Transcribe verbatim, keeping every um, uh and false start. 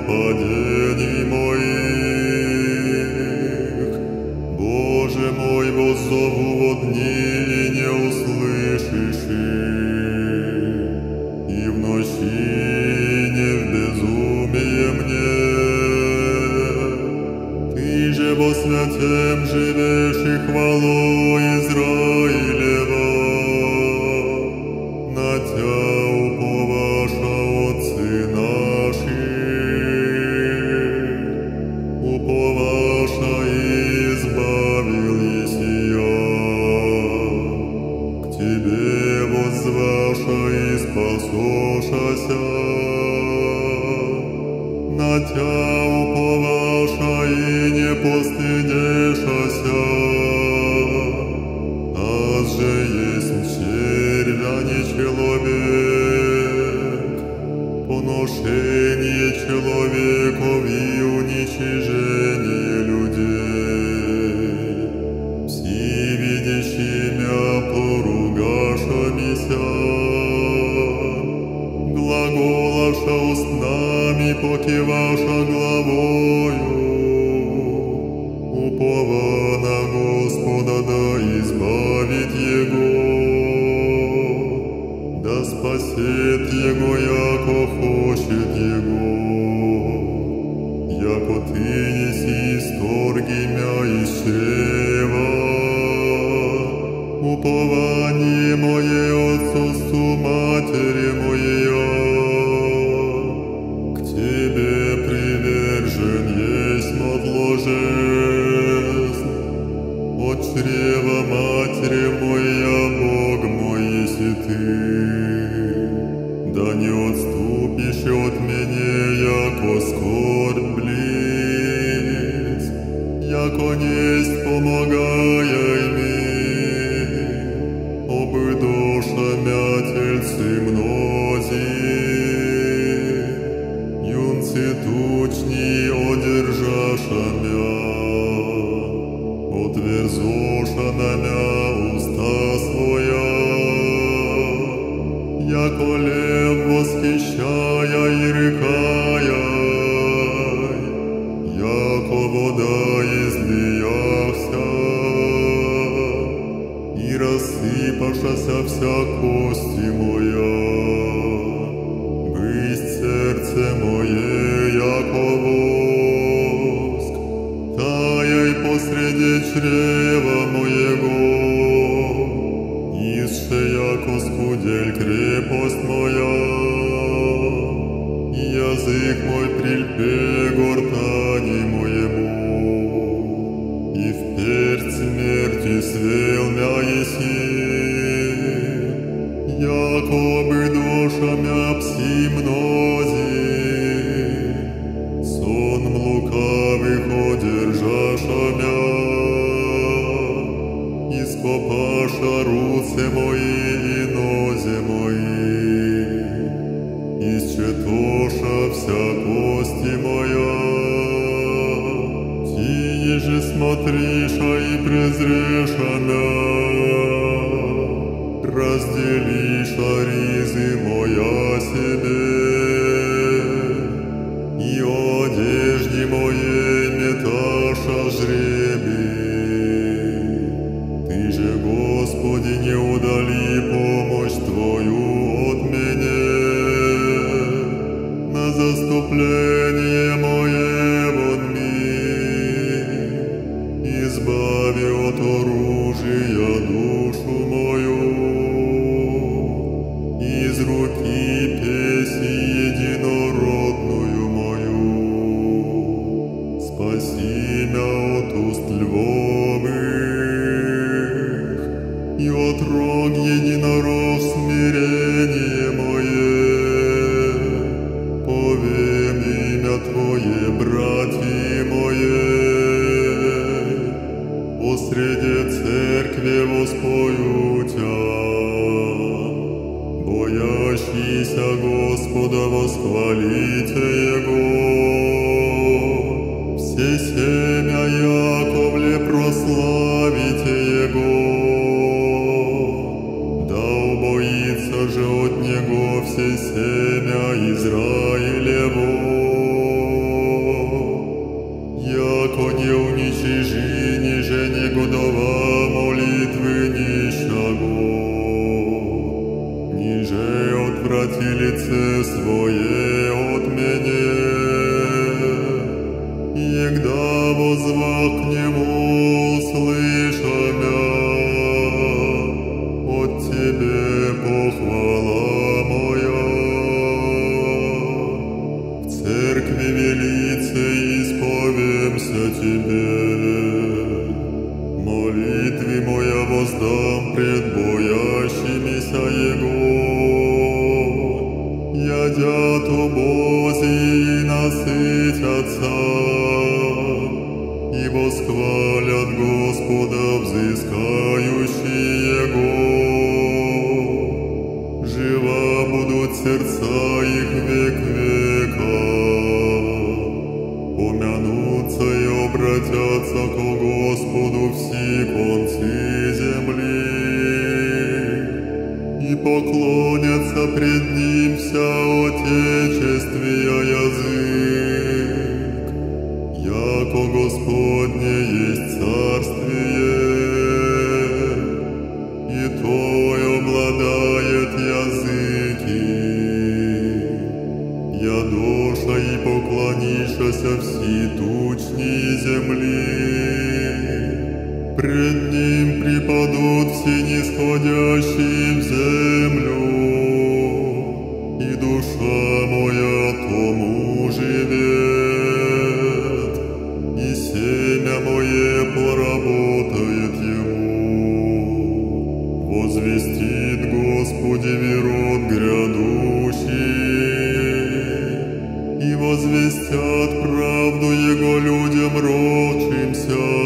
падений моих. Боже мой, воззову во дни, и не услышишь, и в ночи не в безумие мне. Ты же во святем живешь, и хвалу Израилева. На Тя уповаша отцы наши, уповаша и избавил Есия. К Тебе воззваша и спасошася, на Тя уповаша и не постыдешася. Аз же есть червя не человек, поношение человеков и уничижение людей. Все видящие мя поругаша мися, глаголаша устнами, покиваша главою. Упова на Господа, да избавит Его, да спасет Его, яко хочет Его. Яко Ты еси исторги мя из чрева, упование мое отцовству матери моя. К Тебе привержен есть отложест, от чрева матери моя, Бог мой еси Ты. Да не отступишь от меня, яко скорбь близ, яко несть помогай ми. Обидоша мя тельцы мнози, юнцы тучни одержаша мя. Отверзоша на мя уста своя, яко лев восхищая и рекая, яко вода излияхся, и рассыпавшася вся кости моя. Бысть сердце мое, яко воск, таяй посреди чрева моего. Исше, яко скудель крепость моя, и язык мой прильпе гортани моему. И вперь смерти свел мя еси, яко обидоша мя пси мнози. Сон лукавых одержаша мя, ископаша руце мои и нозе мои. Исчетоша вся кости моя, Тие же смотриша и презреша мя. Разделиша ризы моя себе, и одежде моей меташа жребий. Ты же, Господи, не удали помощь Твою от меня, на заступление мое водми. Избави от оружия душу мою, из руки песи единородную мою. Спаси мя от уст львовых, и от рог единорог смирение мое. Повем имя Твое, братья мои, посреди церкви воспою Тя. Боящийся Господа восхвалите Его. Все семя Яковле прославите Его. Да убоится же от Него все семя Израилево. ниже отврати лице свое от меня, егда возвах к нему слыша мя, от тебе похвала моя. В церкви велице исповемся тебе, молитве моя воздам пред боящимися Его. Ядят обози и насытятся, и восхвалят Господа взыскающие Его. Жива будут сердца их век века, помянутся и обратятся ко Господу все концы земли, и поклонятся пред Ним вся отечествия язык, яко Господне есть царствие, и Той обладает языки. Ядоша и поклонишася все тучни земли, пред Ним припадут все нисходящие в землю, и душа моя тому живет, и семя мое поработает Ему. Возвестит Господи род грядущий, и возвестят правду Его людям родшимся.